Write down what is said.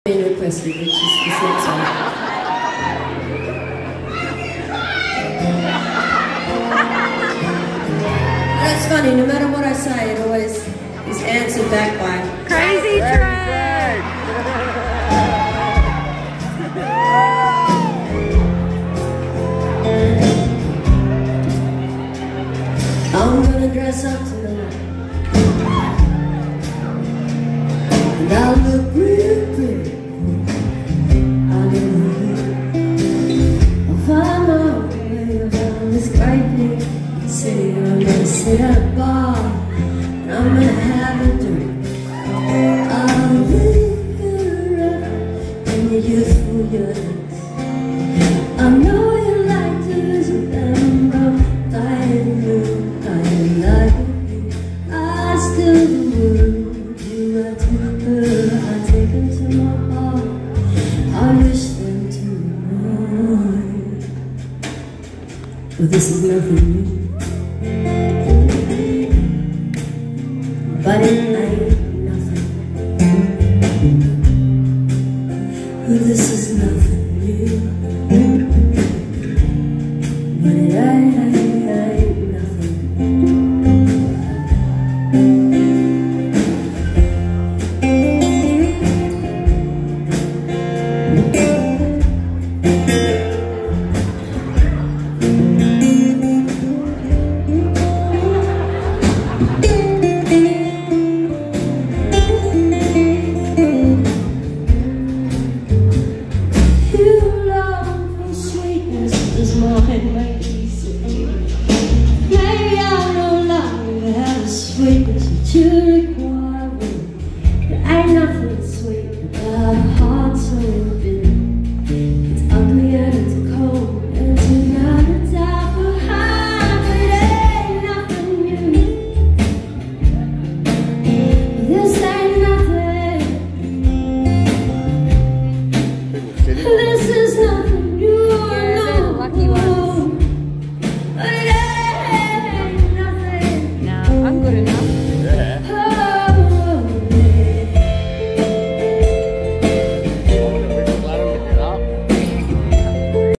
requested, which is this next one. That's funny, no matter what I say, it always is answered back by Crazy Train! I'm gonna dress up tonight, and I'll look real pretty. I'll find my way around this great big city. I'm gonna sit at a bar, and I'm gonna have a drink. I'll live in the youthful years. I know you like to visit them, but I like you. I still would you right to her. I take them to my heart. I wish them to mine. But this is nothing new. But it ain't nothing. But this is nothing new. But it ain't nothing. Does my head make you sick? Maybe I no longer have the sweetness that you require. There ain't nothing sweet about a heart so bitter. It's ugly and it's cold and it's not a die for high. But it ain't nothing new. This ain't nothing. This is nothing new. Lucky ones. But it ain't nothing. No, I'm good enough. Yeah.